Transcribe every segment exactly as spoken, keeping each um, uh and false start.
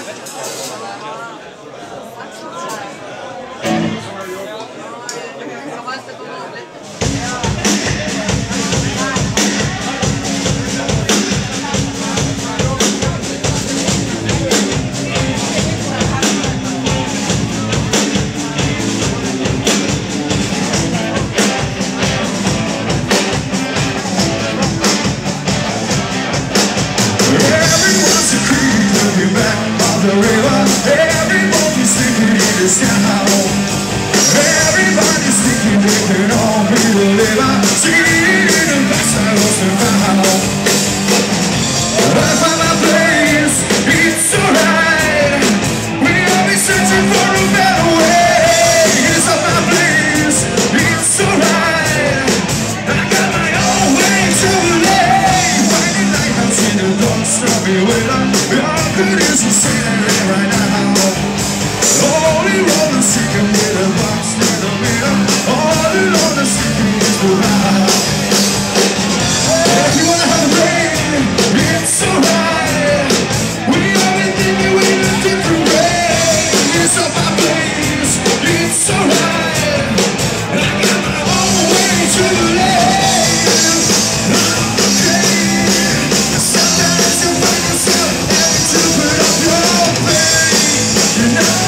Everybody's thinking they can all be the liver. Singing in the backside of the mouth. I find my place, it's alright. We all be searching for a better way. It's not my place, it's alright. I got my own way to lay. Finding lighthouse in the dark, snappy weather. How good is the scenery right now? Only roller seeking with a box in the middle. All alone the seeking is the ride. If you wanna have a rain, it's alright. We only think we in a different way. It's not my place, it's alright. I got my own way to live. Okay. Sometimes you find yourself having to put up your pain. You know.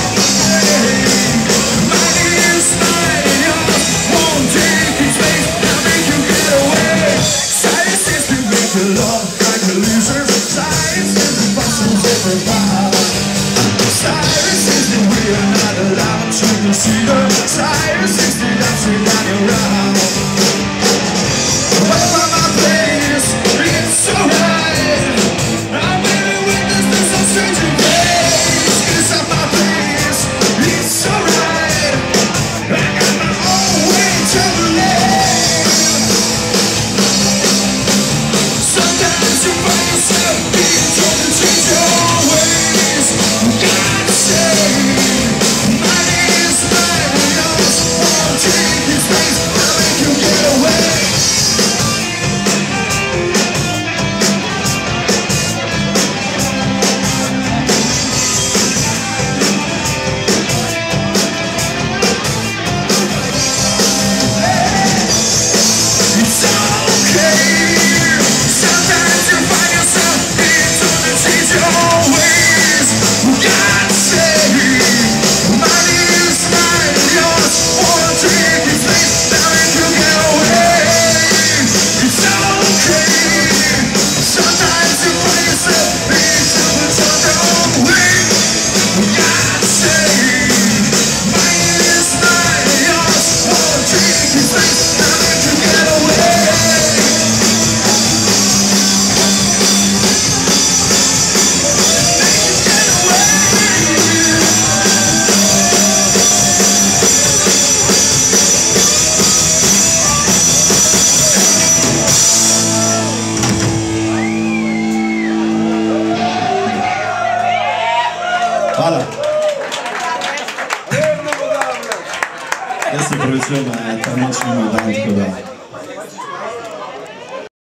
See the side sixty dancing down your round. What about my place? It's alright. I'm living witness to some strange place. It's not my place. It's alright. I got my own way to live. Sometimes you find yourself being told to change your ways. God save. Hvala. Jaz se pravičujem, ta noč ni moj dan, tako da